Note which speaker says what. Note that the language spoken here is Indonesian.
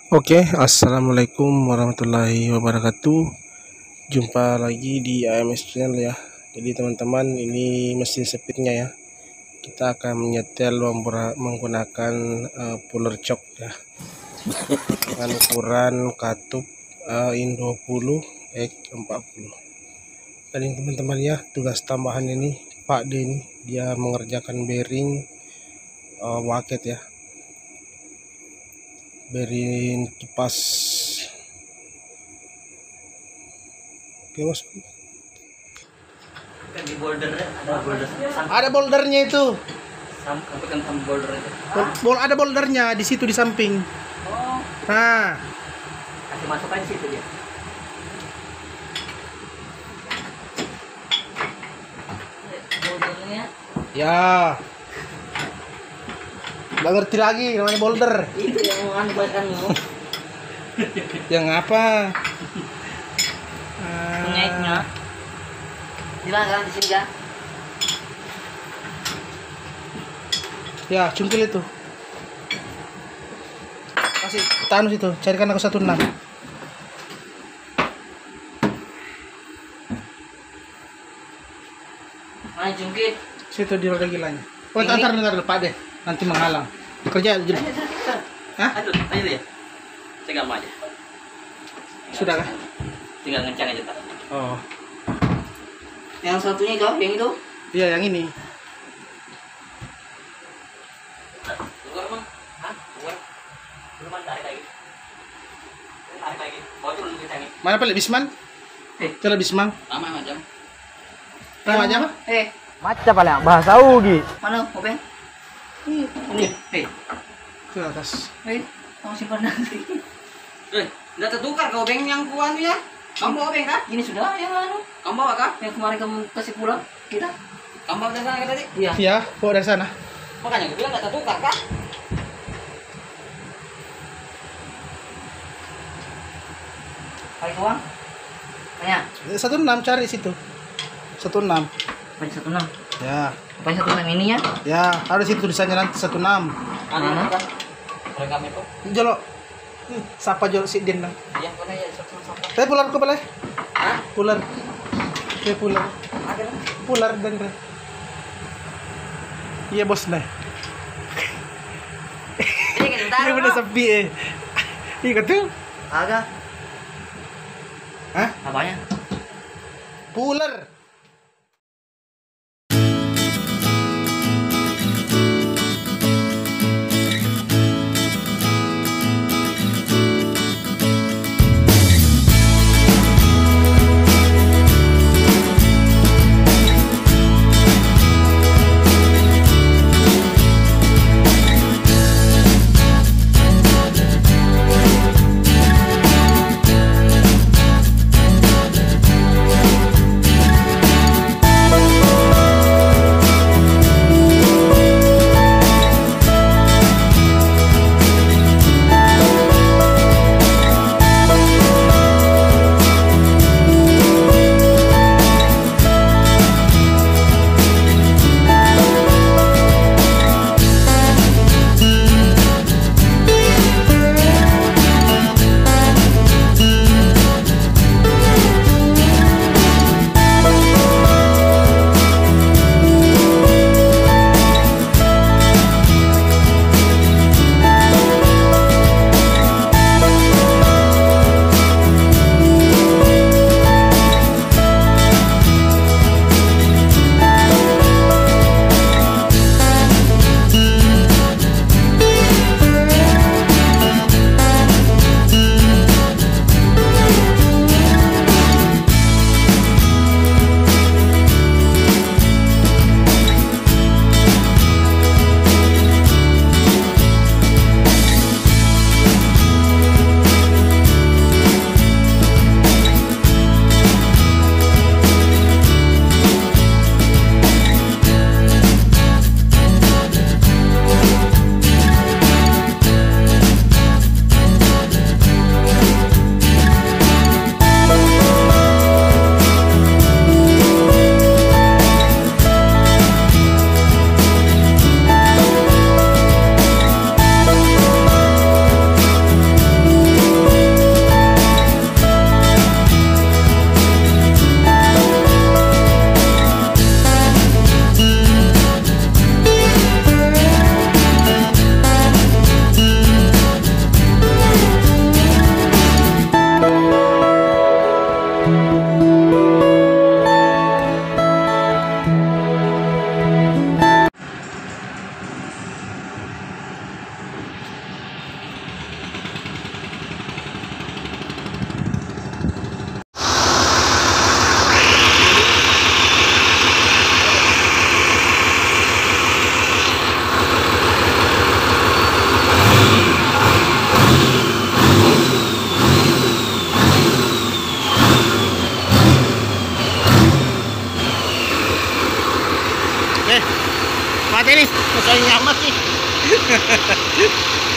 Speaker 1: Oke, assalamualaikum warahmatullahi wabarakatuh. Jumpa lagi di AMS Channel ya. Jadi teman-teman, ini mesin speednya ya. Kita akan menyetel menggunakan puller choke ya, dengan ukuran katup IN20 X40. Dan ini teman-teman ya, tugas tambahan ini Pak D ini dia mengerjakan bearing waket ya, bearing kipas. Oke bos,
Speaker 2: Kan di bouldernya
Speaker 1: ada bouldernya itu.
Speaker 2: kan boulder itu.
Speaker 1: Ada bouldernya di situ di samping.
Speaker 2: Oh,
Speaker 1: Nah,
Speaker 2: kasih masuk aja situ dia. Bouldernya
Speaker 1: ya. Nggak ngerti lagi namanya boulder.
Speaker 2: itu yang anu bahanmu.
Speaker 1: Yang apa?
Speaker 2: Pengaitnya. Silakan di sini ya.
Speaker 1: Ya, cungkil itu. Kasih tanus itu, carikan aku 16.
Speaker 2: Mana jungkit?
Speaker 1: Situ di roda gilanya. Oh, antar dulu Pak deh. Nanti menghalang. Kerja aja. Hah?
Speaker 2: Aduh, ayo ya. Saya mau aja.
Speaker 1: Sudah kah?
Speaker 2: Tinggal ngencang aja, Pak.
Speaker 1: Oh.
Speaker 2: Yang satunya itu, yang itu.
Speaker 1: Iya, yang ini.
Speaker 2: Luar Bang. Hah? Luar. Belum tarik lagi. Tarik lagi. Bocor dulu kencangin.
Speaker 1: Mana Pak Bisman? Coba Bisman.
Speaker 2: Lama macam.
Speaker 1: Aja apa?
Speaker 3: Macam paling bahasa ugi.
Speaker 2: Mana, Openg? Ini.
Speaker 1: Ke atas.
Speaker 2: Mau simpan nanti. Udah tertukar kau Beng yang kuan ya? Kamu bawa Beng kah? Ini sudah yang anu. Kamu bawa kah? Yang kemarin kamu kasih pulang kita. Kamu bawa dari sana tadi? Iya.
Speaker 1: Iya, bawa dari sana.
Speaker 2: Makanya gue bilang nggak tertukar kah? Kali uang? Tanya.
Speaker 1: 16 cari situ. 16.
Speaker 2: Paling 16.
Speaker 1: Ya.
Speaker 2: Paling 16 ini ya?
Speaker 1: Ya, ada situ tulisannya nanti 16.
Speaker 2: Mana? Rekam itu.
Speaker 1: Jolo. Sapa jolo si Din lang.
Speaker 2: Yang mana ya? 16.
Speaker 1: Tapi pular ko pala.
Speaker 2: Hah?
Speaker 1: Pular. Kayak pular.
Speaker 2: Ada lah.
Speaker 1: Pular dan iya bos na.
Speaker 2: Ini kan ntar.
Speaker 1: Ini bener sepi eh. Iya tuh.
Speaker 2: Agak.
Speaker 1: Hah?
Speaker 2: Apanya?
Speaker 1: Pular. saya nyaman sih.